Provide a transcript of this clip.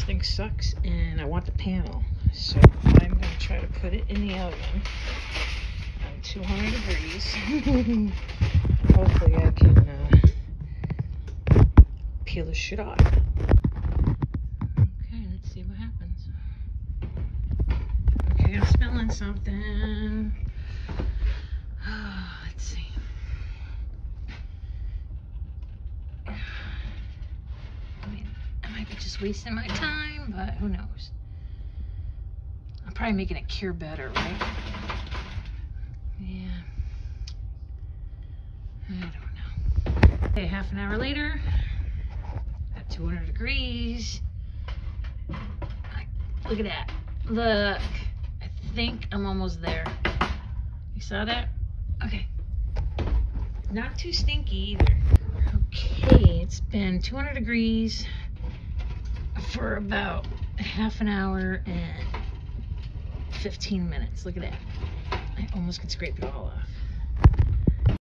thing sucks and I want the panel. So I'm going to try to put it in the oven on 200 degrees. Hopefully I can peel the shit off. Okay, let's see what happens. Okay, I'm smelling something. Let's see. I mean, I might be just wasting my time, but who knows? I'm probably making it cure better, right? Yeah. I don't know. Okay, half an hour later, at 200 degrees. Look at that. Look. I think I'm almost there. You saw that? Okay. Not too stinky either. Okay, it's been 200 degrees for about half an hour and 15 minutes. Look at that. I almost could scrape it all off.